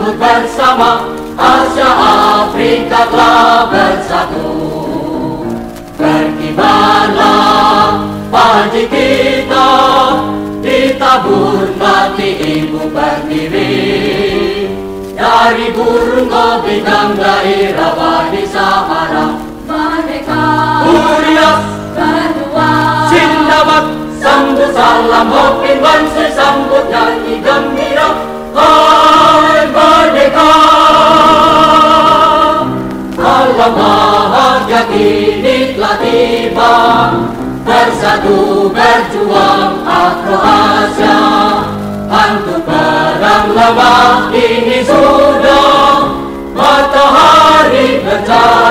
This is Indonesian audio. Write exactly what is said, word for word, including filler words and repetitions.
sambut bersama, Asia Afrika telah bersatu. Berkibarlah panji kita, ditabur mati ibu berdiri. Dari burung ke bintang daerah Wadi Sahara, Merdeka Urias berdua, Sindabad, sambut salam Hopin Bansi, sambut nyanyi gembira. Hai merdeka, alam bahagia kini telah tiba. Bersatu berjuang Afro-Asia, hantu perang lemah ini sudah, matahari bercahaya.